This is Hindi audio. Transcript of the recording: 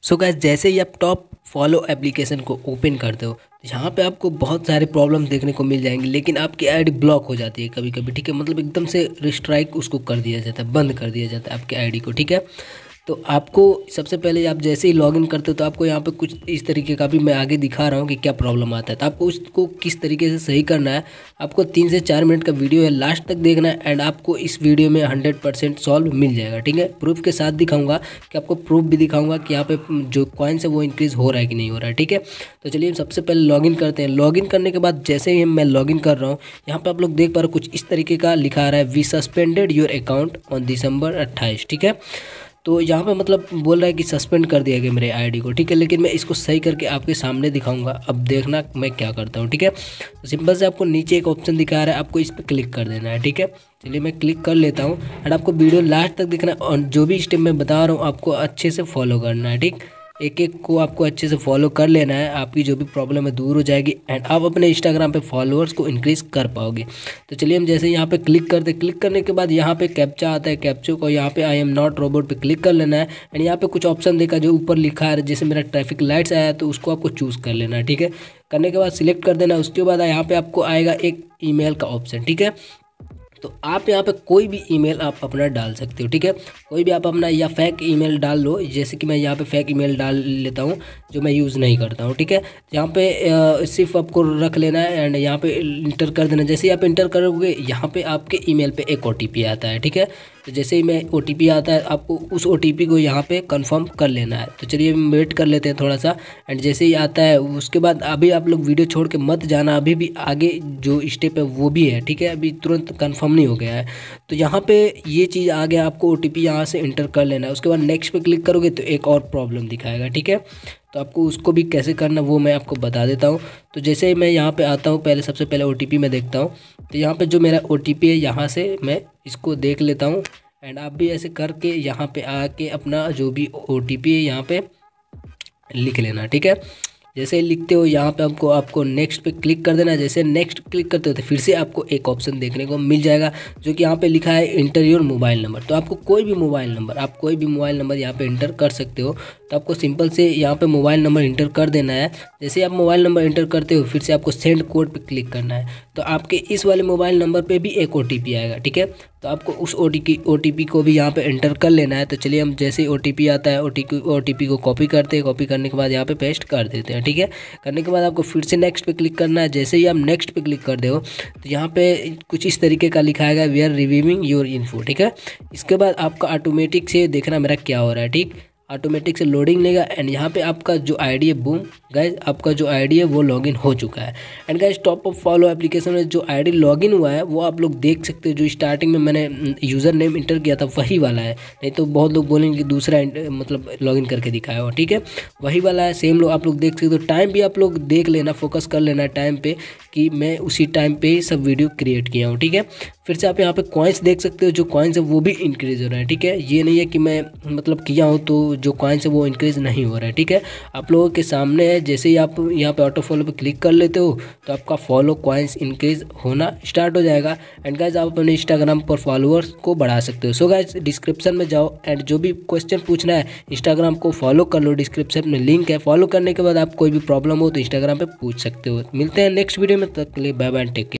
सो गाइस, जैसे ही आप टॉप फॉलो एप्लीकेशन को ओपन करते हो तो यहाँ पे आपको बहुत सारे प्रॉब्लम देखने को मिल जाएंगे, लेकिन आपकी आईडी ब्लॉक हो जाती है कभी कभी। ठीक है, मतलब एकदम से रिस्ट्राइक उसको कर दिया जाता है, बंद कर दिया जाता है आपकी आईडी को। ठीक है, तो आपको सबसे पहले आप जैसे ही लॉगिन करते हो तो आपको यहाँ पे कुछ इस तरीके का भी मैं आगे दिखा रहा हूँ कि क्या प्रॉब्लम आता है। तो आपको उसको किस तरीके से सही करना है, आपको 3 से 4 मिनट का वीडियो है, लास्ट तक देखना है एंड आपको इस वीडियो में 100% सॉल्व मिल जाएगा। ठीक है, प्रूफ के साथ दिखाऊंगा कि आपको प्रूफ भी दिखाऊंगा कि यहाँ पे जो कॉइन्स है वो इंक्रीज़ हो रहा है कि नहीं हो रहा है। ठीक है, तो चलिए हम सबसे पहले लॉगिन करते हैं। लॉगिन करने के बाद जैसे ही मैं लॉगिन कर रहा हूँ, यहाँ पे आप लोग देख पा रहे हो कुछ इस तरीके का लिखा आ रहा है, we suspended your account on December 28। ठीक है, तो यहाँ पे मतलब बोल रहा है कि सस्पेंड कर दिया गया मेरे आईडी को। ठीक है, लेकिन मैं इसको सही करके आपके सामने दिखाऊंगा। अब देखना मैं क्या करता हूँ। ठीक है, तो सिंपल से आपको नीचे एक ऑप्शन दिखा रहा है, आपको इस पर क्लिक कर देना है। ठीक है, चलिए मैं क्लिक कर लेता हूँ एंड आपको वीडियो लास्ट तक देखना है और जो भी स्टेप मैं बता रहा हूँ आपको अच्छे से फॉलो करना है। ठीक, एक एक को आपको अच्छे से फॉलो कर लेना है, आपकी जो भी प्रॉब्लम है दूर हो जाएगी एंड आप अपने इंस्टाग्राम पे फॉलोअर्स को इंक्रीज़ कर पाओगे। तो चलिए हम जैसे यहाँ पे क्लिक करते, क्लिक करने के बाद यहाँ पे कैप्चा आता है, कैप्चो को यहाँ पे आई एम नॉट रोबोट पे क्लिक कर लेना है एंड यहाँ पे कुछ ऑप्शन देखा जो ऊपर लिखा है, जैसे मेरा ट्रैफिक लाइट्स आया है तो उसको आपको चूज़ कर लेना है। ठीक है, करने के बाद सिलेक्ट कर देना। उसके बाद यहाँ पे आपको आएगा एक ईमेल का ऑप्शन। ठीक है, तो आप यहाँ पे कोई भी ईमेल आप अपना डाल सकते हो। ठीक है, कोई भी आप अपना या फेक ईमेल डाल लो, जैसे कि मैं यहाँ पे फेक ईमेल डाल लेता हूँ जो मैं यूज़ नहीं करता हूँ। ठीक है, यहाँ पे सिर्फ आपको रख लेना है एंड यहाँ पे इंटर कर देना। जैसे ही आप इंटर करोगे यहाँ पे आपके ईमेल पे एक OTP आता है। ठीक है, तो जैसे ही मैं OTP आता है आपको उस OTP को यहाँ पे कंफर्म कर लेना है। तो चलिए वेट कर लेते हैं थोड़ा सा एंड जैसे ही आता है उसके बाद अभी आप लोग वीडियो छोड़ के मत जाना, अभी भी आगे जो स्टेप है वो भी है। ठीक है, अभी तुरंत कंफर्म नहीं हो गया है। तो यहाँ पे ये चीज़ आ गया, आपको OTP यहाँ से इंटर कर लेना है। उसके बाद नेक्स्ट पे क्लिक करोगे तो एक और प्रॉब्लम दिखाएगा। ठीक है, तो आपको उसको भी कैसे करना वो मैं आपको बता देता हूँ। तो जैसे ही मैं यहाँ पे आता हूँ, पहले सबसे पहले OTP में देखता हूँ। तो यहाँ पे जो मेरा OTP है यहाँ से मैं इसको देख लेता हूँ एंड आप भी ऐसे करके यहाँ पे आके अपना जो भी OTP है यहाँ पे लिख लेना। ठीक है, जैसे लिखते हो यहाँ पे आपको नेक्स्ट पे क्लिक कर देना। जैसे नेक्स्ट क्लिक करते हो तो फिर से आपको एक ऑप्शन देखने को मिल जाएगा जो कि यहाँ पे लिखा है इंटर योर मोबाइल नंबर। तो आपको कोई भी मोबाइल नंबर यहाँ पे इंटर कर सकते हो। तो आपको सिंपल से यहाँ पे मोबाइल नंबर इंटर कर देना है। जैसे आप मोबाइल नंबर इंटर करते हो फिर से आपको सेंड कोड पे क्लिक करना है। तो आपके इस वाले मोबाइल नंबर पे भी एक OTP आएगा। ठीक है, तो आपको उस OTP को भी यहाँ पे एंटर कर लेना है। तो चलिए हम जैसे ही OTP आता है OTP को कॉपी करते हैं, कॉपी करने के बाद यहाँ पे पेस्ट कर देते हैं। ठीक है, करने के बाद आपको फिर से नेक्स्ट पे क्लिक करना है। जैसे ही आप नेक्स्ट पे क्लिक कर दो तो यहाँ पे कुछ इस तरीके का लिखा है we are reviewing your info. ठीक है, इसके बाद आपका ऑटोमेटिक से देखना मेरा क्या हो रहा है। ठीक, ऑटोमेटिक से लोडिंग लेगा एंड यहाँ पे आपका जो आईडी है, बूम गाइज, आपका जो आईडी है वो लॉगिन हो चुका है। And guys top of follow application में जो आईडी लॉगिन हुआ है वो आप लोग देख सकते हो। जो स्टार्टिंग में मैंने यूज़र नेम इंटर किया था वही वाला है, नहीं तो बहुत लोग बोलेंगे कि दूसरा मतलब लॉगिन करके दिखाया हुआ। ठीक है, वही वाला है, सेम लोग आप लोग देख सकते हो। टाइम भी आप लोग देख लेना, फोकस कर लेना टाइम पे कि मैं उसी टाइम पे ही सब वीडियो क्रिएट किया हूँ। ठीक है, फिर से आप यहाँ पे कॉइन्स देख सकते हो, जो कॉइन्स है वो भी इंक्रीज़ हो रहा है। ठीक है, ये नहीं है कि मैं मतलब किया हूँ तो जो कॉइन्स है वो इंक्रीज़ नहीं हो रहा है। ठीक है, आप लोगों के सामने है। जैसे ही आप यहाँ पे ऑटो फॉलो पे क्लिक कर लेते हो तो आपका फॉलो कॉइन्स इंक्रीज़ होना स्टार्ट हो जाएगा एंड गाइज आप अपने इंस्टाग्राम पर फॉलोअर्स को बढ़ा सकते हो। सो गाइज डिस्क्रिप्शन में जाओ एंड जो भी क्वेश्चन पूछना है इंस्टाग्राम को फॉलो कर लो, डिस्क्रिप्शन में लिंक है। फॉलो करने के बाद आप कोई भी प्रॉब्लम हो तो इंस्टाग्राम पर पूछ सकते हो। मिलते हैं नेक्स्ट वीडियो में, तक के लिए बाय बाय, टेक केयर।